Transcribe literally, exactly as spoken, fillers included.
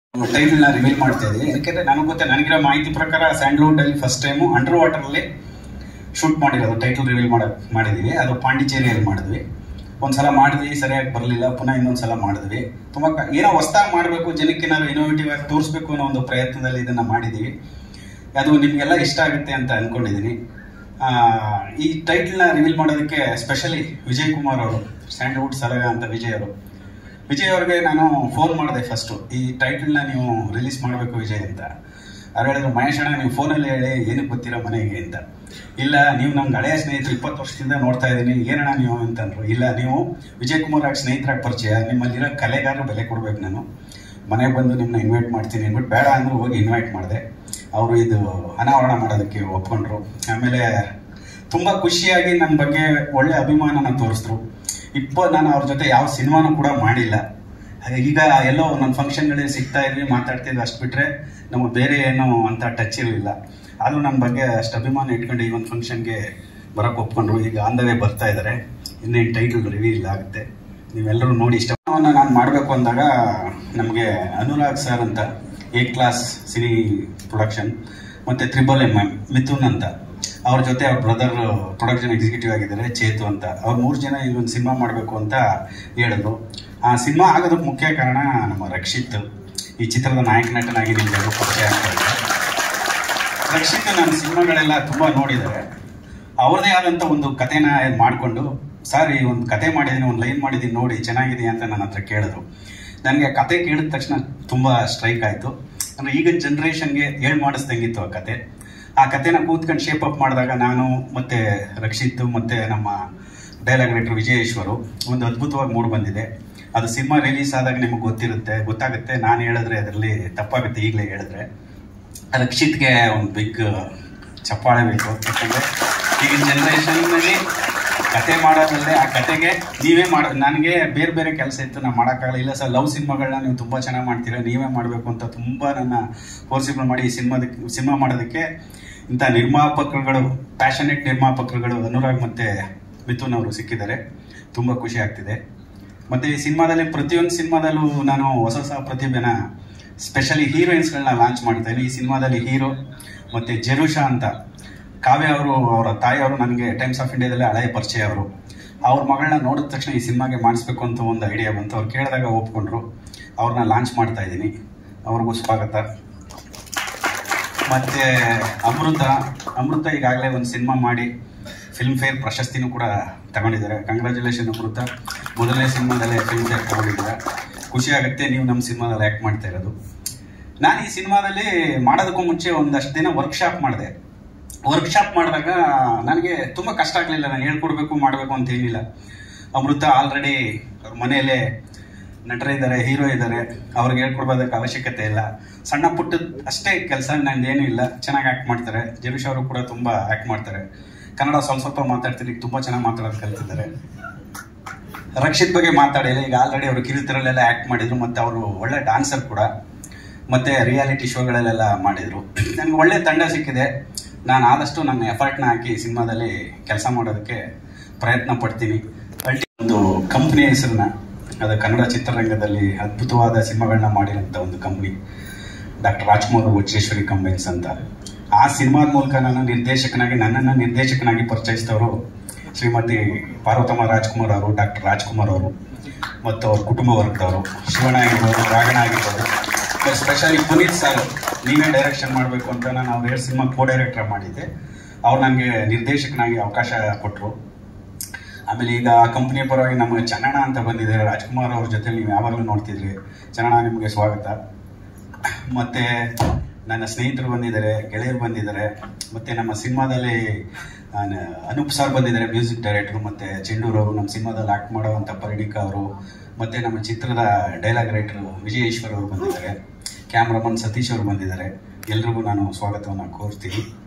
Title ನ reveal ಮಾಡ್ತಾ ಇದ್ದೀವಿ. ಯಾಕೆಂದ್ರೆ ನನಗೆ ಗೊತ್ತೆ, ನನಗಿರೋ ಮಾಹಿತಿ ಪ್ರಕಾರ ಸ್ಯಾಂಡಲ್ವುಡ್ ಅಲ್ಲಿ ಫಸ್ಟ್ ಟೈಮು ಅಂಡರ್ ವಾಟರ್ ಅಲ್ಲಿ ಶೂಟ್ ಮಾಡಿರೋದು. ಟೈಟಲ್ ರಿವೀಲ್ ಮಾಡ ಮಾಡಿದೀವಿ ಅದು ಪಾಂಡಿಚೇರಿಯಲ್ಲಿ ಮಾಡಿದ್ವಿ. ಒಂದ್ಸಲ ಮಾಡಿದ್ವಿ, ಸರಿಯಾಗಿ ಬರಲಿಲ್ಲ, ಪುನಃ ಇನ್ನೊಂದ್ಸಲ ಮಾಡಿದ್ವಿ. ತುಂಬಾ ಏನೋ ಹೊಸದಾಗಿ ಮಾಡಬೇಕು, ಜನಕ್ಕೆ ಏನಾದ್ರು ಇನೋವೇಟಿವ್ ಆಗಿ ತೋರಿಸ್ಬೇಕು ಅನ್ನೋ ಒಂದು ಪ್ರಯತ್ನದಲ್ಲಿ ಇದನ್ನ ಮಾಡಿದೀವಿ. ಅದು ನಿಮ್ಗೆಲ್ಲ ಇಷ್ಟ ಆಗುತ್ತೆ ಅಂತ ಅನ್ಕೊಂಡಿದ್ದೀನಿ. ಈ ಟೈಟಲ್ ನ ರಿವೀಲ್ ಮಾಡೋದಕ್ಕೆ ಸ್ಪೆಷಲಿ ವಿಜಯ್ ಕುಮಾರ್ ಅವರು, ಸ್ಯಾಂಡಲ್ವುಡ್ ಸಲಗ ಅಂತ ವಿಜಯ್ ಅವರು ವಿಜಯ್ ಅವ್ರಿಗೆ ನಾನು ಫೋನ್ ಮಾಡಿದೆ ಫಸ್ಟು, ಈ ಟೈಟಲ್ನ ನೀವು ರಿಲೀಸ್ ಮಾಡಬೇಕು ವಿಜಯ್ ಅಂತ. ಅವ್ರು ಹೇಳಿದ್ರು, ಮಹೇಶ್ ಅಣ್ಣ ನೀವು ಫೋನಲ್ಲಿ ಹೇಳಿ ಏನಕ್ಕೆ ಗೊತ್ತಿರೋ ಮನೆಗೆ ಅಂತ. ಇಲ್ಲ, ನೀವು ನಮ್ಗೆ ಹಳೆಯ ಸ್ನೇಹಿತರು, ಇಪ್ಪತ್ತು ವರ್ಷದಿಂದ ನೋಡ್ತಾ ಇದ್ದೀನಿ, ಏನಣ್ಣ ನೀವು ಅಂತಂದ್ರು. ಇಲ್ಲ, ನೀವು ವಿಜಯ್ ಕುಮಾರ್ ಆಗಿ ಸ್ನೇಹಿತರಾಗಿ ಪರಿಚಯ, ನಿಮ್ಮಲ್ಲಿರೋ ಕಲೆಗಾರರು ಬೆಲೆ ಕೊಡ್ಬೇಕು, ನಾನು ಮನೆಗೆ ಬಂದು ನಿಮ್ಮನ್ನ ಇನ್ವೈಟ್ ಮಾಡ್ತೀನಿ ಅಂದ್ಬಿಟ್ಟು ಬೇಡ ಅಂದ್ರು ಹೋಗಿ ಇನ್ವೈಟ್ ಮಾಡಿದೆ. ಅವರು ಇದು ಅನಾವರಣ ಮಾಡೋದಕ್ಕೆ ಒಪ್ಕೊಂಡ್ರು. ಆಮೇಲೆ ತುಂಬ ಖುಷಿಯಾಗಿ ನನ್ನ ಬಗ್ಗೆ ಒಳ್ಳೆ ಅಭಿಮಾನನ ತೋರಿಸಿದ್ರು. ಇಪ್ಪ ನಾನು ಅವ್ರ ಜೊತೆ ಯಾವ ಸಿನಿಮಾನು ಕೂಡ ಮಾಡಿಲ್ಲ. ಈಗ ಎಲ್ಲೋ ನನ್ನ ಫಂಕ್ಷನ್ಗಳಲ್ಲಿ ಸಿಗ್ತಾ ಇದ್ವಿ, ಮಾತಾಡ್ತಿದ್ವಿ, ಅಷ್ಟು ಬಿಟ್ರೆ ನಮಗೆ ಬೇರೆ ಏನು ಅಂತ ಟಚ್ ಇರಲಿಲ್ಲ. ಆದರೂ ನನ್ನ ಬಗ್ಗೆ ಅಷ್ಟು ಅಭಿಮಾನ ಇಟ್ಕೊಂಡು ಈ ಒಂದು ಫಂಕ್ಷನ್ಗೆ ಬರೋಕ್ಕೆ ಒಪ್ಕೊಂಡ್ರು. ಈಗ ಆನ್ ದ ವೇ ಬರ್ತಾ ಇದ್ದಾರೆ, ಇನ್ನೇನು ಟೈಟಲ್ ರಿವೀಲ್ ಆಗುತ್ತೆ, ನೀವೆಲ್ಲರೂ ನೋಡಿ. ಇಷ್ಟವನ್ನು ನಾನು ಮಾಡಬೇಕು ಅಂದಾಗ ನಮಗೆ ಅನುರಾಗ್ ಸರ್ ಅಂತ, ಎ ಕ್ಲಾಸ್ ಸಿನಿ ಪ್ರೊಡಕ್ಷನ್ ಮತ್ತು ತ್ರಿಬಲ್ ಎಮ್ ಎಮ್ ಮಿಥುನ್ ಅಂತ, ಅವ್ರ ಜೊತೆ ಅವ್ರ ಬ್ರದರ್ ಪ್ರೊಡಕ್ಷನ್ ಎಕ್ಸಿಕ್ಯೂಟಿವ್ ಆಗಿದ್ದಾರೆ ಚೇತು ಅಂತ, ಅವ್ರು ಮೂರು ಜನ ಇಲ್ಲೊಂದು ಸಿನಿಮಾ ಮಾಡಬೇಕು ಅಂತ ಹೇಳಿದ್ರು. ಆ ಸಿನಿಮಾ ಆಗೋದಕ್ಕೆ ಮುಖ್ಯ ಕಾರಣ ನಮ್ಮ ರಕ್ಷಿತ್, ಈ ಚಿತ್ರದ ನಾಯಕ ನಟನಾಗಿ ನಿಮ್ಗೆ ಪರಿಚಯ ಆಗ್ತಾ ಇದೆ. ರಕ್ಷಿತ್ ನನ್ನ ಸಿನಿಮಾಗಳೆಲ್ಲ ತುಂಬ ನೋಡಿದ್ದಾರೆ. ಅವ್ರದೇ ಆದಂಥ ಒಂದು ಕಥೆನ ಮಾಡಿಕೊಂಡು, ಸರ್ ಈ ಒಂದು ಕತೆ ಮಾಡಿದ್ದೀನಿ, ಒಂದು ಲೈನ್ ಮಾಡಿದ್ದೀನಿ ನೋಡಿ ಚೆನ್ನಾಗಿದೆ ಅಂತ ನನ್ನ ಹತ್ರ ಕೇಳಿದ್ರು. ನನಗೆ ಕತೆ ಕೇಳಿದ ತಕ್ಷಣ ತುಂಬ ಸ್ಟ್ರೈಕ್ ಆಯಿತು. ಅಂದರೆ ಈಗಿನ ಜನ್ರೇಷನ್ಗೆ ಹೇಳಿ ಮಾಡಿಸ್ದಂಗಿತ್ತು ಆ ಕತೆ. ಆ ಕತೆನ ಕೂತ್ಕೊಂಡು ಶೇಪ್ ಅಪ್ ಮಾಡಿದಾಗ ನಾನು ಮತ್ತೆ ರಕ್ಷಿತ್ ಮತ್ತೆ ನಮ್ಮ ಡೈಲಾಗ್ ರೈಟರ್ ವಿಜಯೇಶ್ವರು ಒಂದು ಅದ್ಭುತವಾಗಿ ಮೂಡಿ ಬಂದಿದೆ. ಅದು ಸಿನಿಮಾ ರಿಲೀಸ್ ಆದಾಗ ನಿಮಗೆ ಗೊತ್ತಿರುತ್ತೆ, ಗೊತ್ತಾಗುತ್ತೆ. ನಾನು ಹೇಳಿದ್ರೆ ಅದರಲ್ಲಿ ತಪ್ಪಾಗುತ್ತೆ, ಈಗಲೇ ಹೇಳಿದ್ರೆ. ರಕ್ಷಿತ್ಗೆ ಒಂದು ಬಿಗ್ ಚಪ್ಪಾಳೆ ಬೇಕು. ಯಾಕಂದರೆ ಈಗಿನ ಜನ್ರೇಷನ್ನಲ್ಲಿ ಕತೆ ಮಾಡೋದಲ್ಲದೆ ಆ ಕತೆಗೆ ನೀವೇ ಮಾಡ, ನನಗೆ ಬೇರೆ ಬೇರೆ ಕೆಲಸ ಇತ್ತು, ನಾನು ಮಾಡೋಕ್ಕಾಗಲ್ಲ. ಇಲ್ಲ ಸರ್, ಲವ್ ಸಿನಿಮಾಗಳನ್ನ ನೀವು ತುಂಬ ಚೆನ್ನಾಗಿ ಮಾಡ್ತೀರಾ, ನೀವೇ ಮಾಡಬೇಕು ಅಂತ ತುಂಬ ನನ್ನ ಫೋರ್ಸಿಬಲ್ ಮಾಡಿ ಈ ಸಿನಿಮಾದಕ್ಕೆ ಸಿನಿಮಾ ಮಾಡೋದಕ್ಕೆ ಇಂಥ ನಿರ್ಮಾಪಕರುಗಳು, ಪ್ಯಾಷನೇಟ್ ನಿರ್ಮಾಪಕರುಗಳು ಅನುರಾಗ್ ಮತ್ತು ಮಿಥುನ್ ಅವರು ಸಿಕ್ಕಿದ್ದಾರೆ. ತುಂಬ ಖುಷಿ ಆಗ್ತಿದೆ. ಮತ್ತು ಈ ಸಿನಿಮಾದಲ್ಲಿ ಪ್ರತಿಯೊಂದು ಸಿನಿಮಾದಲ್ಲೂ ನಾನು ಹೊಸ ಹೊಸ ಪ್ರತಿಭೆನ, ಸ್ಪೆಷಲಿ ಹೀರೋಯಿನ್ಸ್ಗಳನ್ನ ಲಾಂಚ್ ಮಾಡ್ತಾ ಇದ್ದೀನಿ. ಈ ಸಿನಿಮಾದಲ್ಲಿ ಹೀರೋ ಮತ್ತು ಜೆರುಷಾ ಅಂತ ಕಾವ್ಯ ಅವರು, ಅವರ ತಾಯಿಯವರು ನನಗೆ ಟೈಮ್ಸ್ ಆಫ್ ಇಂಡಿಯಾದಲ್ಲೇ ಹಳೆಯ ಪರಿಚಯ. ಅವರು ಅವ್ರ ಮಗಳನ್ನ ನೋಡಿದ ತಕ್ಷಣ ಈ ಸಿನಿಮಾಗೆ ಮಾಡಿಸ್ಬೇಕು ಅಂತ ಒಂದು ಐಡಿಯಾ ಬಂತು. ಅವ್ರು ಕೇಳಿದಾಗ ಒಪ್ಕೊಂಡ್ರು. ಅವ್ರನ್ನ ಲಾಂಚ್ ಮಾಡ್ತಾ ಇದ್ದೀನಿ, ಅವ್ರಿಗೂ ಸ್ವಾಗತ. ಮತ್ತು ಅಮೃತ ಅಮೃತ ಈಗಾಗಲೇ ಒಂದು ಸಿನಿಮಾ ಮಾಡಿ ಫಿಲ್ಮ್ ಫೇರ್ ಪ್ರಶಸ್ತಿನೂ ಕೂಡ ತಗೊಂಡಿದ್ದಾರೆ. ಕಂಗ್ರ್ಯಾಚುಲೇಷನ್ ಅಮೃತ, ಮೊದಲನೇ ಸಿನಿಮಾದಲ್ಲೇ ಫಿಲ್ಮ್ ಫೇರ್ ತಗೊಂಡಿದ್ದಾರೆ. ಖುಷಿ ಆಗುತ್ತೆ ನೀವು ನಮ್ಮ ಸಿನಿಮಾದಲ್ಲಿ ಆ್ಯಕ್ಟ್ ಮಾಡ್ತಾ ಇರೋದು. ನಾನು ಈ ಸಿನಿಮಾದಲ್ಲಿ ಮಾಡೋದಕ್ಕೂ ಮುಂಚೆ ಒಂದಷ್ಟು ದಿನ ವರ್ಕ್ಶಾಪ್ ಮಾಡಿದೆ. ವರ್ಕ್ಶಾಪ್ ಮಾಡಿದಾಗ ನನಗೆ ತುಂಬ ಕಷ್ಟ ಆಗಲಿಲ್ಲ. ನಾನು ಹೇಳ್ಕೊಡ್ಬೇಕು ಮಾಡಬೇಕು ಅಂತ ಏನಿಲ್ಲ. ಅಮೃತ ಆಲ್ರೆಡಿ ಅವ್ರ ಮನೆಯಲ್ಲೇ ನಟರಿದ್ದಾರೆ, ಹೀರೋ ಇದ್ದಾರೆ, ಅವ್ರಿಗೆ ಹೇಳ್ಕೊಡ್ಬೋದಕ್ಕೆ ಅವಶ್ಯಕತೆ ಇಲ್ಲ. ಸಣ್ಣ ಪುಟ್ಟದ ಅಷ್ಟೇ ಕೆಲಸ, ನಂದೇನೂ ಇಲ್ಲ. ಚೆನ್ನಾಗಿ ಆ್ಯಕ್ಟ್ ಮಾಡ್ತಾರೆ. ಜೆರುಷ್ ಅವರು ಕೂಡ ತುಂಬ ಆ್ಯಕ್ಟ್ ಮಾಡ್ತಾರೆ. ಕನ್ನಡ ಸ್ವಲ್ಪ ಸ್ವಲ್ಪ ಮಾತಾಡ್ತಾರೆ, ಈಗ ತುಂಬ ಚೆನ್ನಾಗಿ ಮಾತಾಡೋದು ಕಲ್ತಿದ್ದಾರೆ. ರಕ್ಷಿತ್ ಬಗ್ಗೆ ಮಾತಾಡಿಲ್ಲ, ಈಗ ಆಲ್ರೆಡಿ ಅವರು ಕಿರುತೆರೆಯಲ್ಲೆಲ್ಲ ಆ್ಯಕ್ಟ್ ಮಾಡಿದ್ರು, ಮತ್ತು ಅವರು ಒಳ್ಳೆ ಡಾನ್ಸರ್ ಕೂಡ, ಮತ್ತು ರಿಯಾಲಿಟಿ ಶೋಗಳಲ್ಲೆಲ್ಲ ಮಾಡಿದರು. ನನಗೆ ಒಳ್ಳೆ ತಂಡ ಸಿಕ್ಕಿದೆ. ನಾನು ಆದಷ್ಟು ನನ್ನ ಎಫರ್ಟ್ನ ಹಾಕಿ ಸಿನಿಮಾದಲ್ಲಿ ಕೆಲಸ ಮಾಡೋದಕ್ಕೆ ಪ್ರಯತ್ನ ಪಡ್ತೀನಿ. ಅಲ್ಟಿ ಒಂದು ಕಂಪ್ನಿಯ ಹೆಸರನ್ನ, ಅದು ಕನ್ನಡ ಚಿತ್ರರಂಗದಲ್ಲಿ ಅದ್ಭುತವಾದ ಸಿನಿಮಾಗಳನ್ನ ಮಾಡಿರೋಂಥ ಒಂದು company, doctor Rajkumar Vajreshwari combines ಅಂತ. ಆ ಸಿನಿಮಾದ ಮೂಲಕ ನಾನು ನಿರ್ದೇಶಕನಾಗಿ, ನನ್ನನ್ನು ನಿರ್ದೇಶಕನಾಗಿ ಪರಿಚಯಿಸಿದವರು ಶ್ರೀಮತಿ ಪಾರ್ವತಮ್ಮ ರಾಜ್ಕುಮಾರ್ ಅವರು, ಡಾಕ್ಟರ್ ರಾಜ್ಕುಮಾರ್ ಅವರು ಮತ್ತು ಅವ್ರ ಕುಟುಂಬ ವರ್ಗದವರು, ಶಿವಣ್ಣ ಆಗಿರ್ಬೋದು, ರಾಗಣ ಆಗಿರ್ಬೋದು, ಸ್ಪೆಷಲಿ ಪುನೀತ್ ಸರ್, ನೀವೇ ಡೈರೆಕ್ಷನ್ ಮಾಡಬೇಕು ಅಂತ ನಾನು ಅವ್ರು ಎರಡು ಸಿನಿಮಾ ಕೋ ಡೈರೆಕ್ಟರ್ ಮಾಡಿದ್ದೆ. ಅವ್ರು ನನಗೆ ನಿರ್ದೇಶಕನಾಗಿ ಅವಕಾಶ ಕೊಟ್ಟರು. ಆಮೇಲೆ ಈಗ ಆ ಕಂಪ್ನಿಯ ಪರವಾಗಿ ನಮ್ಮ ಚನ್ನಣ ಅಂತ ಬಂದಿದ್ದಾರೆ, ರಾಜ್ಕುಮಾರ್ ಅವ್ರ ಜೊತೆ ನೀವು ಯಾವಾಗಲೂ ನೋಡ್ತಿದ್ರಿ. ಚನ್ನಣ, ನಿಮಗೆ ಸ್ವಾಗತ. ಮತ್ತು ನನ್ನ ಸ್ನೇಹಿತರು ಬಂದಿದ್ದಾರೆ, ಗೆಳೆಯರು ಬಂದಿದ್ದಾರೆ, ಮತ್ತು ನಮ್ಮ ಸಿನಿಮಾದಲ್ಲಿ ಅನೂಪ್ ಸರ್ ಬಂದಿದ್ದಾರೆ, ಮ್ಯೂಸಿಕ್ ಡೈರೆಕ್ಟ್ರು, ಮತ್ತು ಚೆಂಡೂರವರು ನಮ್ಮ ಸಿನಿಮಾದಲ್ಲಿ ಆ್ಯಕ್ಟ್ ಮಾಡೋವಂಥ ಪರಿಣಿಕ ಅವರು, ಮತ್ತು ನಮ್ಮ ಚಿತ್ರದ ಡೈಲಾಗ್ ರೈಟರು ವಿಜಯೇಶ್ವರ್ ಅವರು ಬಂದಿದ್ದಾರೆ, ಕ್ಯಾಮ್ರಾಮನ್ ಸತೀಶ್ ಅವರು ಬಂದಿದ್ದಾರೆ. ಎಲ್ರಿಗೂ ನಾನು ಸ್ವಾಗತವನ್ನು ಕೋರ್ತೀನಿ.